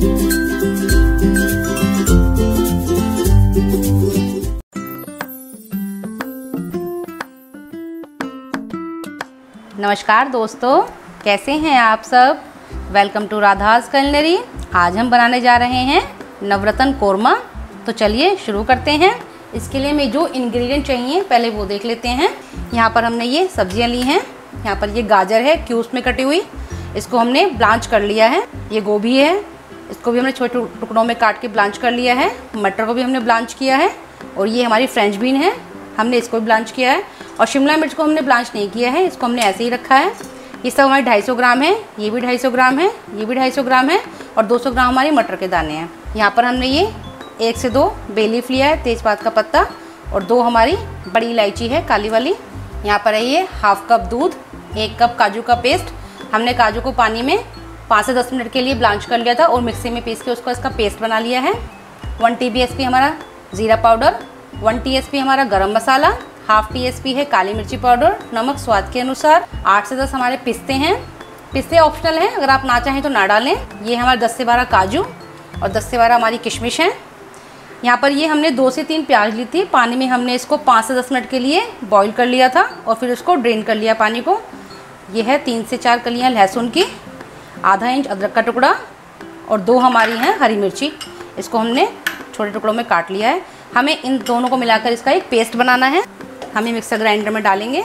नमस्कार दोस्तों, कैसे हैं आप सब। Welcome to Radha's culinary. आज हम बनाने जा रहे हैं नवरत्न कोरमा। तो चलिए शुरू करते हैं। इसके लिए हमें जो इंग्रेडिएंट चाहिए पहले वो देख लेते हैं। यहाँ पर हमने ये सब्जियाँ ली हैं। यहाँ पर ये गाजर है क्यूब्स में कटी हुई, इसको हमने ब्लांच कर लिया है। ये गोभी है, इसको भी हमने छोटे टुकड़ों में काट के ब्लांच कर लिया है। मटर को भी हमने ब्लांच किया है। और ये हमारी फ्रेंच बीन है, हमने इसको भी ब्लांच किया है। और शिमला मिर्च को हमने ब्लांच नहीं किया है, इसको हमने ऐसे ही रखा है। ये सब हमारे 250 ग्राम है, ये भी 250 ग्राम है, ये भी 250 ग्राम है और 200 ग्राम हमारे मटर के दाने हैं। यहाँ पर हमने ये 1 से 2 बे लीफ लिया है, तेज़पात का पत्ता, और 2 हमारी बड़ी इलायची है काली वाली। यहाँ पर है ये हाफ कप दूध, 1 कप काजू का पेस्ट। हमने काजू को पानी में 5 से 10 मिनट के लिए ब्लांच कर लिया था और मिक्सी में पीस के उसको इसका पेस्ट बना लिया है। 1 TBSP हमारा ज़ीरा पाउडर, 1 TSP हमारा गरम मसाला, हाफ TSP है काली मिर्ची पाउडर, नमक स्वाद के अनुसार, 8 से 10 हमारे पिस्ते हैं। पिस्ते ऑप्शनल हैं, अगर आप ना चाहें तो ना डालें। ये हमारे 10 से 12 काजू और 10 से 12 हमारी किशमिश हैं। यहाँ पर ये हमने 2 से 3 प्याज ली थी, पानी में हमने इसको 5 से 10 मिनट के लिए बॉईल कर लिया था और फिर उसको ड्रेन कर लिया पानी को। ये है 3 से 4 कलियाँ लहसुन की, आधा इंच अदरक का टुकड़ा और 2 हमारी हैं हरी मिर्ची। इसको हमने छोटे टुकड़ों में काट लिया है। हमें इन दोनों को मिलाकर इसका एक पेस्ट बनाना है। हम ये मिक्सर ग्राइंडर में डालेंगे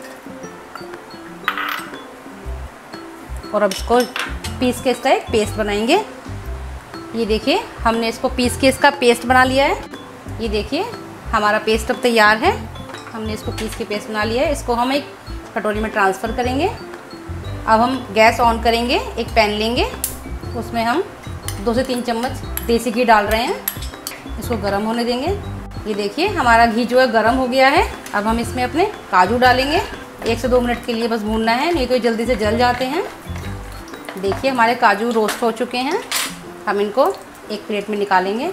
और अब इसको पीस के इसका एक पेस्ट बनाएंगे। ये देखिए हमने इसको पीस के इसका पेस्ट बना लिया है। ये देखिए हमारा पेस्ट अब तैयार है। हमने इसको पीस के पेस्ट बना लिया है। इसको हम एक कटोरी में ट्रांसफ़र करेंगे। अब हम गैस ऑन करेंगे, एक पैन लेंगे, उसमें हम 2 से 3 चम्मच देसी घी डाल रहे हैं। इसको गर्म होने देंगे। ये देखिए हमारा घी जो है गर्म हो गया है। अब हम इसमें अपने काजू डालेंगे। 1 से 2 मिनट के लिए बस भूनना है, नहीं तो ये जल्दी से जल जाते हैं। देखिए हमारे काजू रोस्ट हो चुके हैं। हम इनको एक प्लेट में निकालेंगे।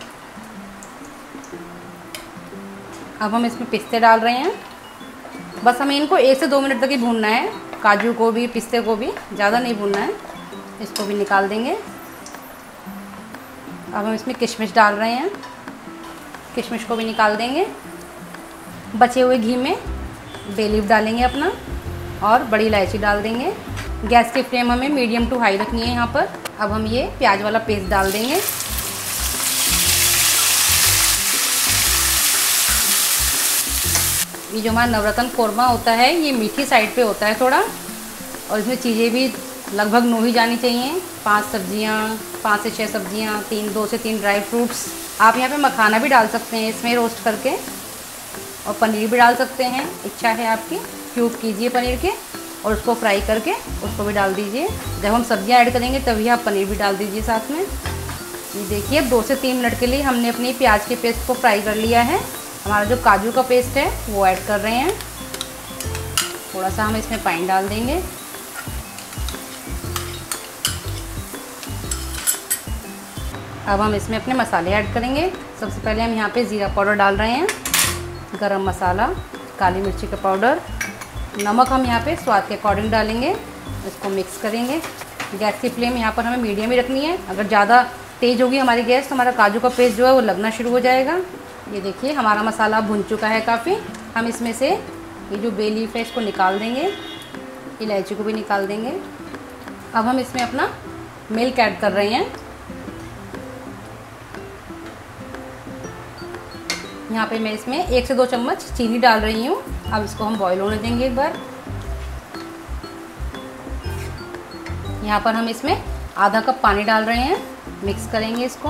अब हम इसमें पिस्ते डाल रहे हैं। बस हमें इनको 1 से 2 मिनट तक ही भूनना है, काजू को भी पिस्ते को भी, ज़्यादा नहीं भूनना है। इसको भी निकाल देंगे। अब हम इसमें किशमिश डाल रहे हैं, किशमिश को भी निकाल देंगे। बचे हुए घी में बे लीफ डालेंगे अपना और बड़ी इलायची डाल देंगे। गैस की फ्लेम हमें मीडियम टू हाई रखनी है यहाँ पर। अब हम ये प्याज वाला पेस्ट डाल देंगे। ये जो हमारा नवरत्न कोरमा होता है ये मीठी साइड पे होता है थोड़ा, और इसमें चीज़ें भी लगभग 9 ही जानी चाहिए। 5 सब्जियाँ, 5 से 6 सब्जियाँ, 2 से 3 ड्राई फ्रूट्स। आप यहाँ पे मखाना भी डाल सकते हैं इसमें रोस्ट करके, और पनीर भी डाल सकते हैं, इच्छा है आपकी। क्यूब कीजिए पनीर के और उसको फ्राई करके उसको भी डाल दीजिए। जब हम सब्जियाँ ऐड करेंगे तभी आप पनीर भी डाल दीजिए साथ में। ये देखिए 2 से 3 मिनट के लिए हमने अपनी प्याज के पेस्ट को फ्राई कर लिया है। हमारा जो काजू का पेस्ट है वो ऐड कर रहे हैं। थोड़ा सा हम इसमें पानी डाल देंगे। अब हम इसमें अपने मसाले ऐड करेंगे। सबसे पहले हम यहाँ पे ज़ीरा पाउडर डाल रहे हैं, गरम मसाला, काली मिर्ची का पाउडर, नमक हम यहाँ पे स्वाद के अकॉर्डिंग डालेंगे। इसको मिक्स करेंगे। गैस की फ्लेम यहाँ पर हमें मीडियम ही रखनी है। अगर ज़्यादा तेज़ होगी हमारी गैस तो हमारा काजू का पेस्ट जो है वो लगना शुरू हो जाएगा। ये देखिए हमारा मसाला भुन चुका है काफ़ी। हम इसमें से ये जो बे लीफ है इसको निकाल देंगे, इलायची को भी निकाल देंगे। अब हम इसमें अपना मिल्क ऐड कर रहे हैं। यहाँ पे मैं इसमें 1 से 2 चम्मच चीनी डाल रही हूँ। अब इसको हम बॉईल होने देंगे एक बार। यहाँ पर हम इसमें आधा कप पानी डाल रहे हैं, मिक्स करेंगे इसको।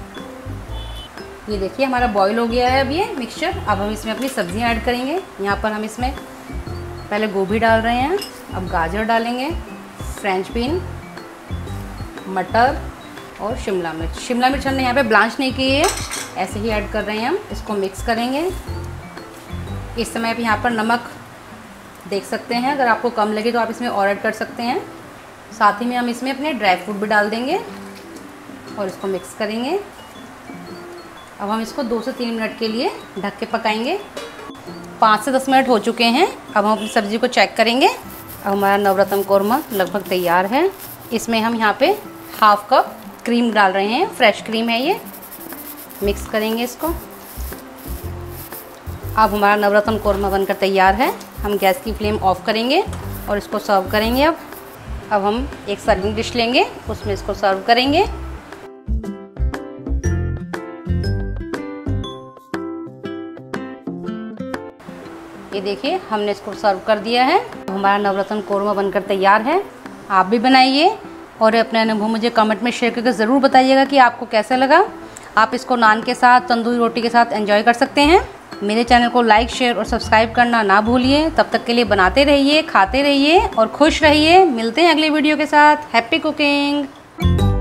ये देखिए हमारा बॉईल हो गया है अब ये मिक्सचर। अब हम इसमें अपनी सब्जियाँ ऐड करेंगे। यहाँ पर हम इसमें पहले गोभी डाल रहे हैं, अब गाजर डालेंगे, फ्रेंच बीन, मटर और शिमला मिर्च। शिमला मिर्च हमने यहाँ पे ब्लांच नहीं की है, ऐसे ही ऐड कर रहे हैं हम। इसको मिक्स करेंगे। इस समय आप यहाँ पर नमक देख सकते हैं, अगर आपको कम लगे तो आप इसमें और ऐड कर सकते हैं। साथ ही में हम इसमें अपने ड्राई फ्रूट भी डाल देंगे और इसको मिक्स करेंगे। अब हम इसको 2 से 3 मिनट के लिए ढक के पकाएंगे। 5 से 10 मिनट हो चुके हैं। अब हम अपनी सब्ज़ी को चेक करेंगे। अब हमारा नवरत्न कोरमा लगभग तैयार है। इसमें हम यहाँ पे हाफ कप क्रीम डाल रहे हैं, फ्रेश क्रीम है ये। मिक्स करेंगे इसको। अब हमारा नवरत्न कौरमा बनकर तैयार है। हम गैस की फ्लेम ऑफ करेंगे और इसको सर्व करेंगे। अब हम एक सर्विंग डिश लेंगे, उसमें इसको सर्व करेंगे। ये देखिए हमने इसको सर्व कर दिया है। हमारा नवरत्न कौरमा बनकर तैयार है। आप भी बनाइए और अपने अनुभव मुझे कमेंट में शेयर करके ज़रूर बताइएगा कि आपको कैसा लगा। आप इसको नान के साथ, तंदूरी रोटी के साथ एंजॉय कर सकते हैं। मेरे चैनल को लाइक, शेयर और सब्सक्राइब करना ना भूलिए। तब तक के लिए बनाते रहिए, खाते रहिए और खुश रहिए। मिलते हैं अगली वीडियो के साथ। Happy cooking.